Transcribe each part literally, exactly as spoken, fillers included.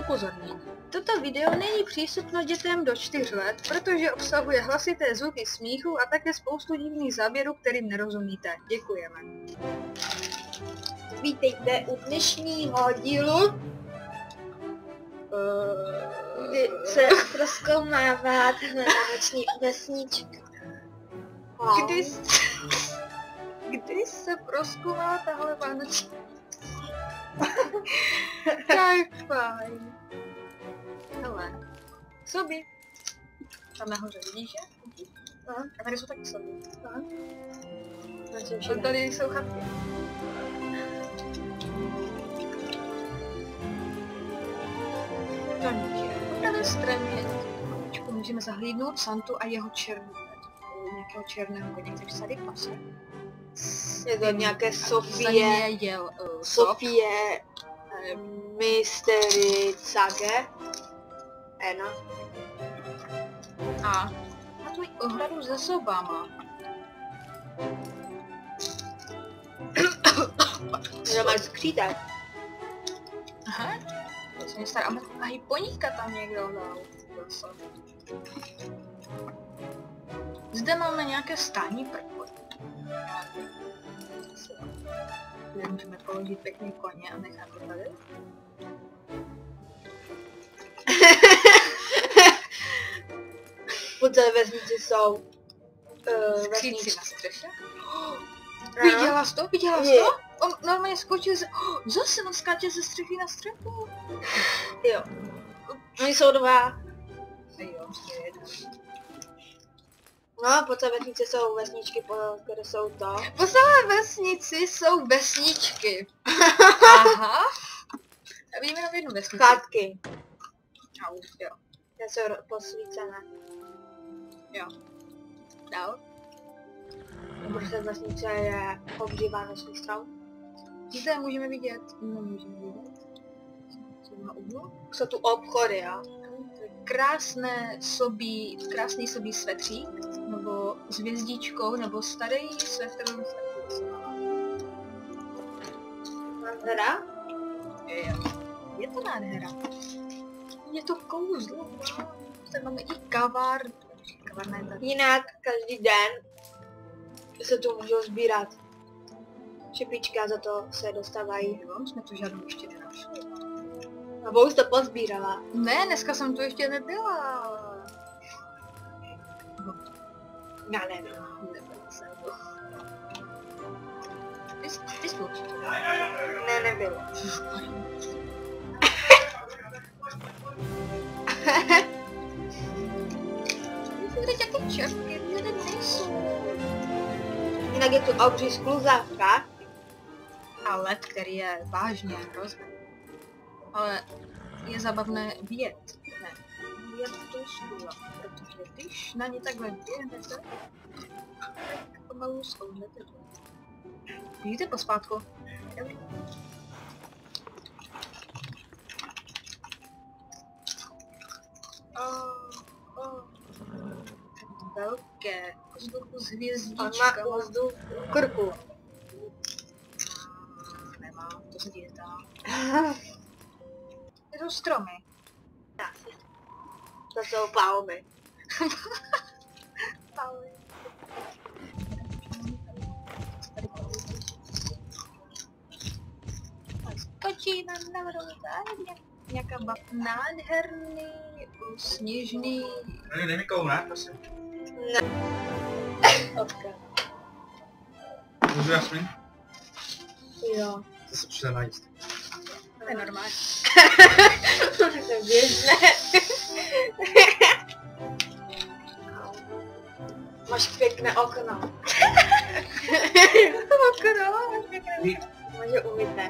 Upozornění. Toto video není přístupno dětem do čtyř let, protože obsahuje hlasité zvuky smíchu a také spoustu divných záběrů, kterým nerozumíte. Děkujeme. Vítejte u dnešního dílu, kdy se prozkoumává tahle námoční vesnička. Kdy, kdy se prozkoumá tahle vánoční? Tak fajn. Hele, soby. Tam nahoře, vidíš je? Aha. A tady jsou taky soby. Aha. A tady jsou chatky. To je po pravé straně. Můžeme zahlídnout Santu a jeho černou. Nějakého černého koně, který tady pasuje. Je to nějaké Za Sofie, ním jel uh, Sofie, eh, Mystery Sage, Ena. A na tvůj ohradu za sobama. Že máš skřítek. Aha. To se mě stará. A i poníka tam někdo dal. Zase. Zde máme nějaké stání prkot. Kde můžeme položit pěkný koně a nechat ho tady. Po celé vesnici jsou uh, Skříci na střeše. Ano. Viděla jsi to? Viděla jsi Je. to? On normálně skočil ze... Oh, zase on skáče ze střechy na střechu. Jo. Oni jsou dva. Jo, je jeden. No, po celé vesnici jsou vesničky, po které jsou to. Po celé vesnici jsou vesničky. Aha. A vidíme jenom jednu vesnici. Chátky. Au, jo. Ty jsou posvícené. Jo. Dál. Protože vesnice je obří vánoční strom. Zde můžeme vidět, no můžeme vidět. Co na úhlu? Jsou tu obchody, jo. Krásné sobí, krásný sobí svetřík, nebo s hvězdičkou, nebo starý svetr. Nádhera? Jo. Je to nádhera. Je to kouzlo. Tady máme i kavár. Kavárna je tady. Jinak každý den se tu můžou sbírat šipíčky a za to se dostávají. Jo, jsme tu žádnou ještě nenašli. Nebo už to pozbírala. Ne, dneska jsem tu ještě nebyla. Já nevím. Nebyla jsem tu. Ty, jsi- ty jsi tu určitě. Ne, nebylo. Tady nějaké červky, tady nejsou. Jinak je tu obří skluzávka. A led, který je vážně hrozný. Ale je zabavné vidět. Ne, vidět tu skula, protože když na ně takhle běhnete, tak pomalu zkoumnete to. Vidíte pospátku? Oh, oh. Velké vzduchu s On má hvězdičkama. úzdu v krku. Nemá, to se děje tam. To jsou stromy. To jsou palmy. Skočí nám navrhu nějaká bab nádherný, sněžný. Dej mi kou, ne, prosím. Okay. Můžu, Jasmin? Jo. To se přišel najíst. To je normální. To je běžné. Máš pěkné okno. Okno, máš pěkné. Může umyté.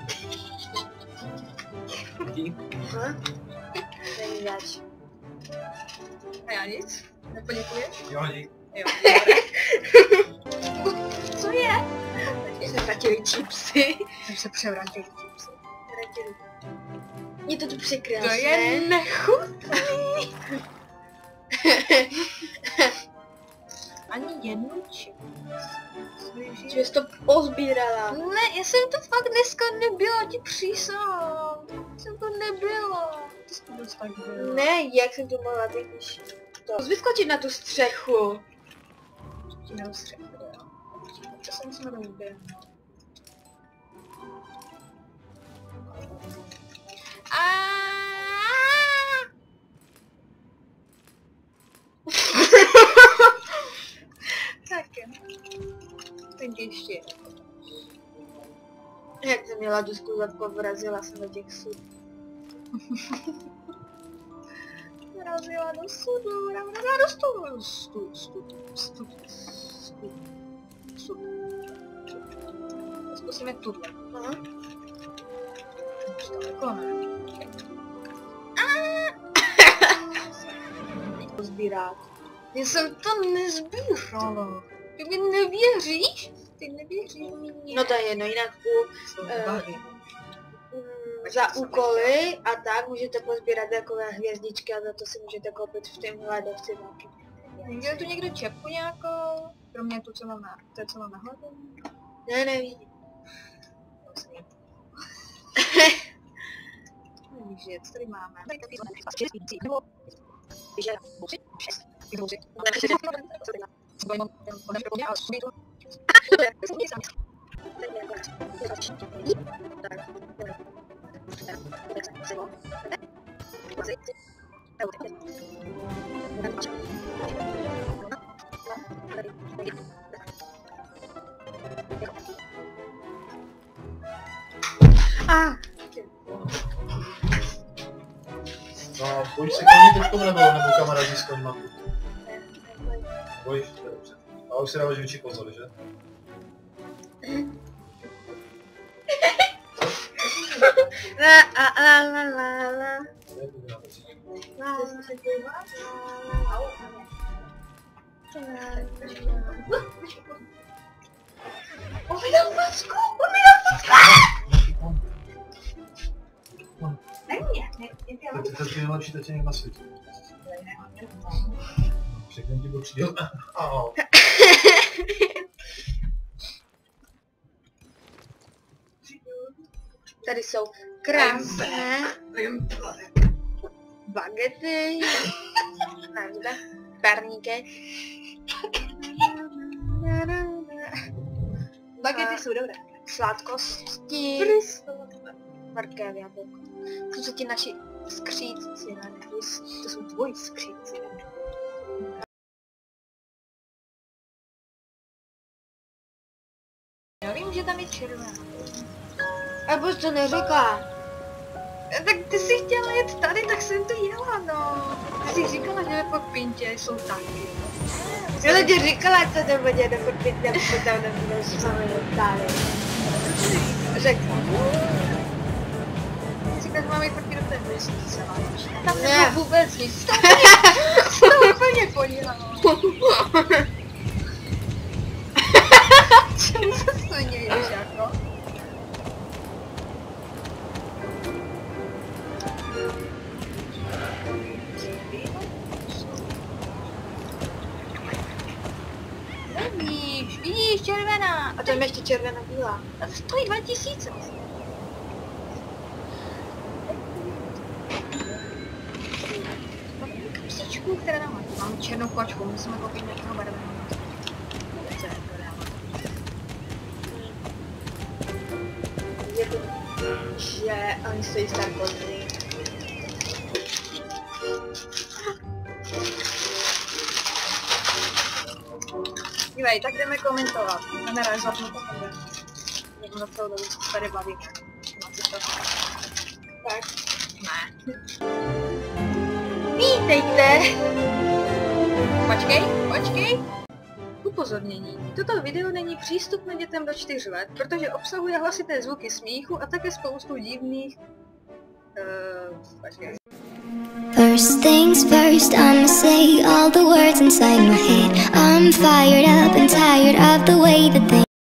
Dík. Hm? Není zač. A já nic? Nepoděkuješ? Jo, dík. Jo. Co je? Teď se ztratili čipsy. Teď se převrátili čipsy. Je to tu překrásné. To je nechutný. Ani jednu čips. Že jsi to pozbírala. Ne, já jsem to fakt dneska nebyla, ti přísahám. Jsem to nebylo. Ty jsi to dost tak bylo. Ne, jak jsem to mohla být, když to... Vyskočit na tu střechu. Ti neustřech, jo. Co se musíme rozběhnout? Tak jo. Tak ještě. Jak jsem měla dusku zadko, vrazila jsem do těch sud. Vrazila do sudu, vrazila do studu. Stud, stud, stud, stud, stud. Zkusíme tuhle. Aha. Už daleko ne. Sbírat. Já jsem to nezbírala. Ty mi nevěříš? Ty nevěříš mi. No to je jedno, jinak u, eh, mm, za úkoly a tak můžete pozbírat takové hvězdičky a za to si můžete koupit v těm hledovci taky. Viděl tu někdo čepku nějakou? Kromě tu, co mám na, to, co mám na hlavě? Ne, nevidím. Nevíš, co tady máme? A, No, bojíš se koní teďkom nebo, nebo kamarádi s koňma? Bojíš, to je dobře. A už si dáváš větší pozor, že? la, a, la, la, la, la. La, on mi dal facku, on mi dal facku! Ne, ne, ne, To je nejlepší tatínek na světě. Všechny ti byl příděl. Ahoj. Tady jsou krásné bagety, ne, párníky. bagety jsou dobré. Sladkosti, markév, jablko. To jsou ti naši skřídci, ne? To jsou tvoji skřídci. Já vím, že tam je červená. A proč to neříká? Tak ty jsi chtěla jet tady, tak jsem to jela, no. Ty jsi říkala, že ve Podpintě jsou taky. Já jsem ti říkala, co to bude do Podpintě, protože tam nebudou sami tady. Řekla. Ty říkáš, máme jít taky do té vesnice, máš. Tam Ne. nebylo vůbec nic. To to úplně podělalo. Čemu se směješ, jako? Nevíš, vidíš, červená. A tam ještě červená bílá. A to stojí dva tisíce. Psíčku, které nám mám černou kočku, musíme koupit nějakého barevného. Co je to dávat? Je to, že oni stojí starkovní. Dívej, tak jdeme komentovat. Jdeme realizovat na to takhle. Jdeme za celou dobu, co se tady bavíme. Máte to? Tak. Ne. Vítejte! Počkej, počkej. Upozornění. Toto video není přístupné dětem do čtyř let, protože obsahuje hlasité zvuky smíchu a také spoustu divných... Uh, počkej. First things first, I'ma say all the words inside my head. I'm fired up and tired of the way that they